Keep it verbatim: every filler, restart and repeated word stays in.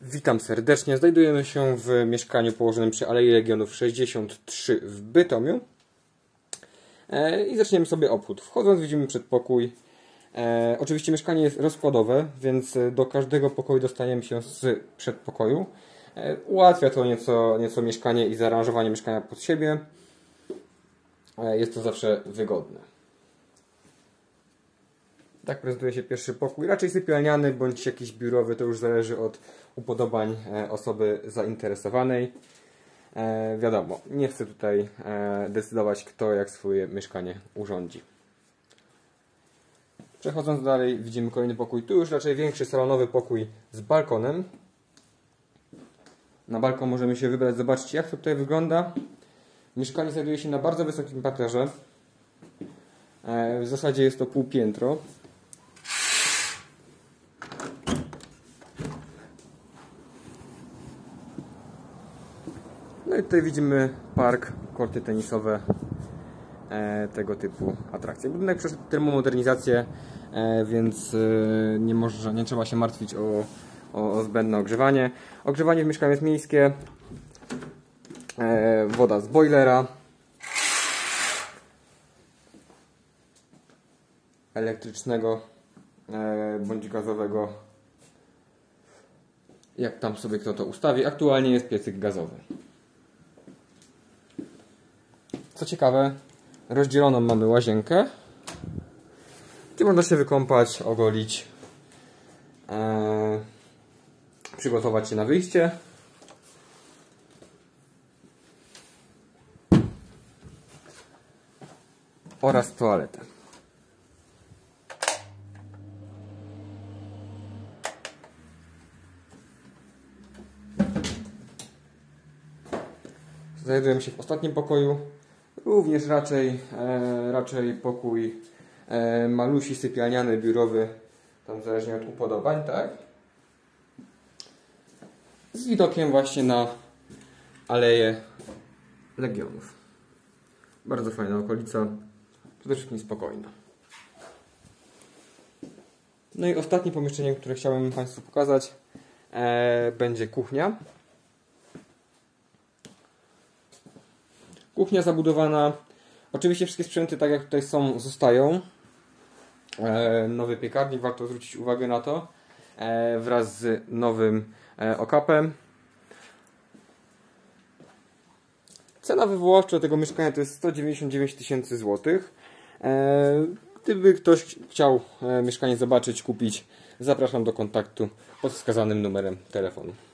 Witam serdecznie. Znajdujemy się w mieszkaniu położonym przy Alei Legionów sześćdziesiąt trzy w Bytomiu. E, I zaczniemy sobie obchód. Wchodząc widzimy przedpokój. E, oczywiście mieszkanie jest rozkładowe, więc do każdego pokoju dostaniemy się z przedpokoju. E, ułatwia to nieco, nieco mieszkanie i zaaranżowanie mieszkania pod siebie. E, jest to zawsze wygodne. Tak prezentuje się pierwszy pokój. Raczej sypialniany bądź jakiś biurowy, to już zależy od upodobań osoby zainteresowanej. E, wiadomo, nie chcę tutaj e, decydować, kto jak swoje mieszkanie urządzi. Przechodząc dalej, widzimy kolejny pokój. Tu już raczej większy salonowy pokój z balkonem. Na balkon możemy się wybrać, zobaczyć, jak to tutaj wygląda. Mieszkanie znajduje się na bardzo wysokim parterze. E, w zasadzie jest to półpiętro. No i tutaj widzimy park, korty tenisowe, e, tego typu atrakcje. Budynek przeszedł termomodernizację, e, więc e, nie, może, nie trzeba się martwić o, o, o zbędne ogrzewanie. Ogrzewanie w mieszkaniu jest miejskie, e, woda z boilera, elektrycznego e, bądź gazowego, jak tam sobie kto to ustawi. Aktualnie jest piecyk gazowy. Co ciekawe, rozdzieloną mamy łazienkę, gdzie można się wykąpać, ogolić, e, przygotować się na wyjście. Oraz toaletę. Znajdujemy się w ostatnim pokoju. Również raczej, e, raczej pokój e, malusi, sypialniany, biurowy, tam zależnie od upodobań, tak? Z widokiem właśnie na Aleję Legionów. Bardzo fajna okolica, przede wszystkim spokojna. No i ostatnie pomieszczenie, które chciałem Państwu pokazać, e, będzie kuchnia. Kuchnia zabudowana. Oczywiście wszystkie sprzęty, tak jak tutaj są, zostają. E, nowy piekarnik, warto zwrócić uwagę na to. E, wraz z nowym e, okapem. Cena wywoławcza tego mieszkania to jest sto dziewięćdziesiąt dziewięć tysięcy złotych. E, gdyby ktoś chciał e, mieszkanie zobaczyć, kupić, zapraszam do kontaktu pod wskazanym numerem telefonu.